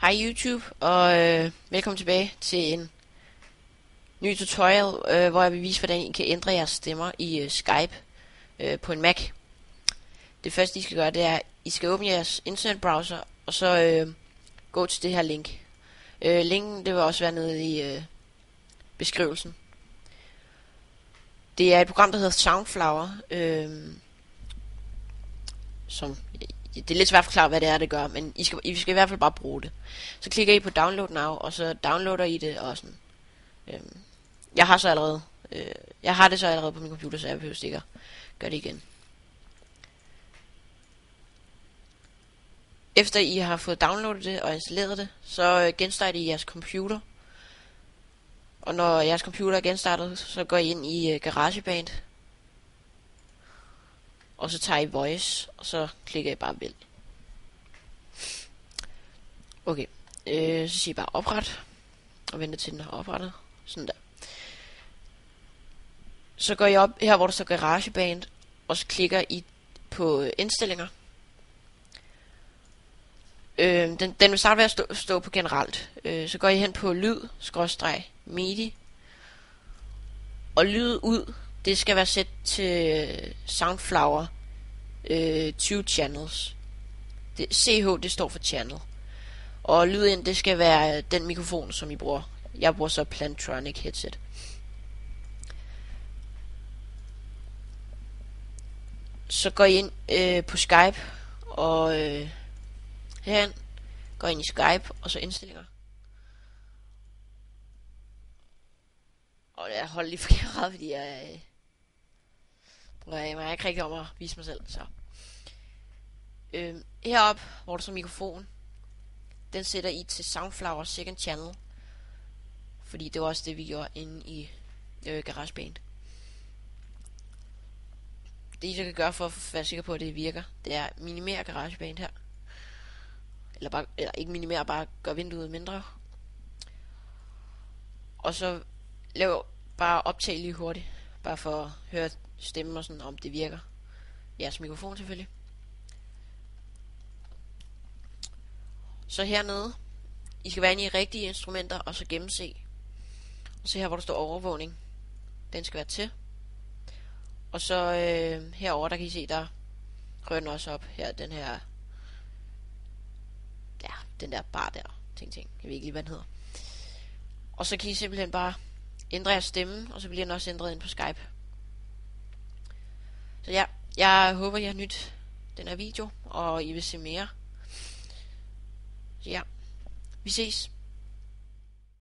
Hej YouTube, og velkommen tilbage til en ny tutorial, hvor jeg vil vise, hvordan I kan ændre jeres stemmer i Skype på en Mac. Det første I skal gøre, det er, at I skal åbne jeres internetbrowser, og så gå til det her link. Linken, det vil også være nede i beskrivelsen. Det er et program, der hedder Soundflower, som... Det er lidt svært at forklare, hvad det er, det gør, men I skal i hvert fald bare bruge det. Så klikker I på Download Now, og så downloader I det, og sådan. Jeg har det så allerede på min computer, så jeg behøver ikke at gøre det igen. Efter I har fået downloadet det og installeret det, så genstarter I jeres computer. Og når jeres computer er genstartet, så går I ind i GarageBand. Og så tager I Voice, og så klikker I bare vælg. Okay, så siger I bare opret, og venter til den er oprettet. Sådan der. Så går I op her, hvor der står GarageBand, og så klikker I på indstillinger. Den vil starte ved at stå på generelt. Så går I hen på lyd, /midi. Og lyd ud, det skal være sæt til Soundflower 20 channels. CH, det står for channel. Og lyd ind, det skal være den mikrofon, som I bruger. Jeg bruger så Plantronic headset. Så går I ind på Skype, og herhen går I ind i Skype, og så indstillinger. Og jeg holder lige forkert, fordi jeg ikke rigtig om at vise mig selv. Så heroppe, hvor der står mikrofon, den sætter I til Soundflower second channel, fordi det var også det, vi gjorde inde i GarageBand. Det I så kan gøre for at være sikker på, at det virker, det er at minimere GarageBand her. Eller ikke minimere, bare gøre vinduet mindre. Og så lav bare optag lige hurtigt, bare for at høre stemmen og sådan, om det virker. Jeres mikrofon selvfølgelig. Så hernede, I skal være inde i rigtige instrumenter, og så gennemse. Og så her, hvor der står overvågning, den skal være til. Og så herover der kan I se, der rører den også op. Her, den her, ja, den der bar der, ting. Jeg ved ikke lige, hvad den hedder. Og så kan I simpelthen bare ændre jeres stemme, og så bliver den også ændret ind på Skype. Så ja, jeg håber, I har nydt den her video, og I vil se mere. Så ja, vi ses.